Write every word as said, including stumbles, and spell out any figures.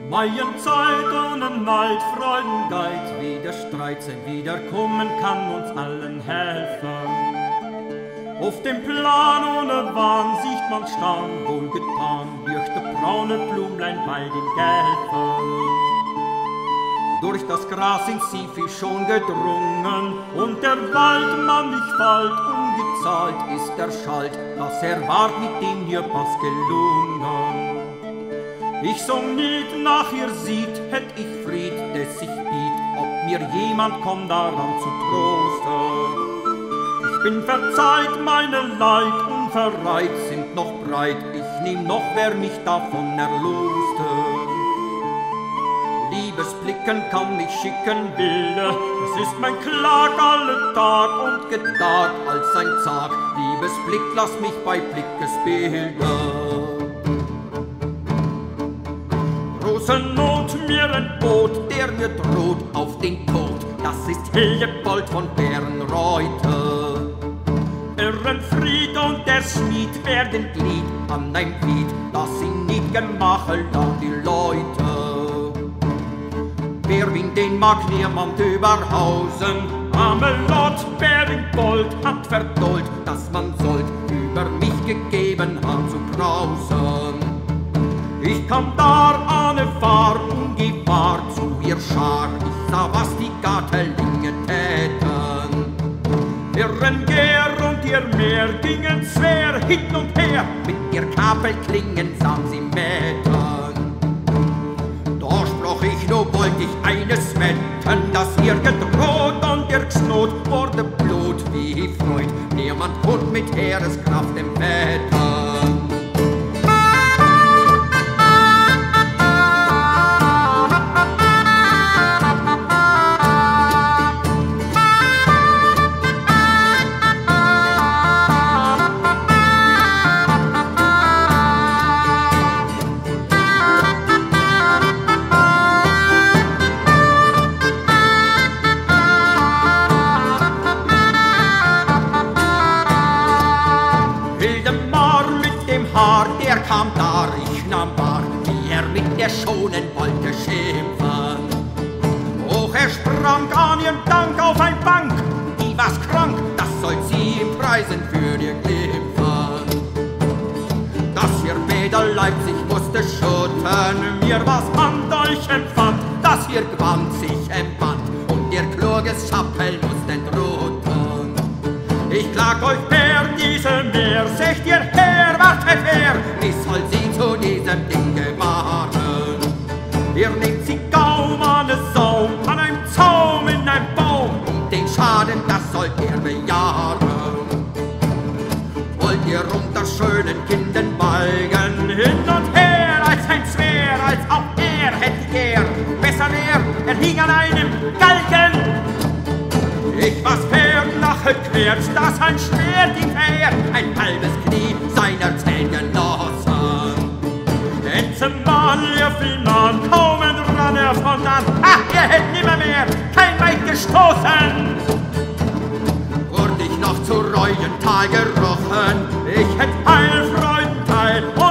Meien Zeit ohne Neid, Freuden Geid, wieder Streit sein, wiederkommen kann uns allen helfen. Auf dem Plan ohne Wahn sieht man Stern, wohlgetan, durch die braune Blumlein bei den Gelben. Durch das Gras sind sie viel schon gedrungen, und der Waldmann nicht bald ungezahlt ist der Schalt, dass er ward mit dem hier Pass gelungen. Ich so nicht nach ihr sieht, hätt ich Fried, des ich biet, ob mir jemand kommt daran zu trosten. Ich bin verzeiht, meine Leid unverreiht sind noch breit, ich nehm noch, wer mich davon erloste. Liebesblicken kann ich schicken Bilder, es ist mein Klag alle Tag und gedat als ein Zag. Liebesblick, lass mich bei Blickesbilder. Große Not, mir entbot, der mir droht auf den Tod, das ist Hildebold von Bärenreuther. Irrenfried und der Schmied werden Glied an ein Glied, das ihn nicht gemachelt an die Leute. Wer wien den mag niemand überhausen, Amelot Bärengold hat verdollt, dass man sollt über mich gegeben hat zu brausen. Ich kam dar an Fahr ungewahr zu ihr Schar, ich sah, was die Gatelinge täten. Ihren Gär und ihr Meer gingen schwer hin und her, mit ihr Kapelklingen sahen sie mäten. Da sprach ich, nur wollt ich eines wetten, dass ihr gedroht und ihr Gsnot wurde Blut wie Freud, niemand konnte mit Heereskraft empfetten. Der kam dar, ich nahm wahr, wie er mit der schonen wollte schimpfen. Hoch er sprang an ihren Dank auf ein Bank, die war's krank, das soll sie ihm preisen für ihr Glimpfen. Dass ihr Bäderleib sich musste schütten, mir was an euch empfand, dass ihr Gewand sich empfand und ihr kluges Schappel musst entroten. Ich klag euch per diese Meer, seht ihr her, wartet her, wie soll sie zu diesem Ding gemachen? Ihr nehmt sie kaum an den Saum, an einem Zaum in einem Baum, und den Schaden, das sollt ihr bejahen. Wollt ihr unter schönen Kindern balgen, hin und her, als ein Schwer, als auch er hätt er, besser wär, er hing an einem Galgen. Ich was fern nachher quert, dass ein Schwert ihm fährt, ein halbes Knie seiner Zehn genossen. Denn zumal ihr Finan kaum entrann er von an, ach, ihr hätt nimmer mehr kein Weit gestoßen. Wurde ich noch zu Reuental gerochen, ich hätt Heil, Freudenteil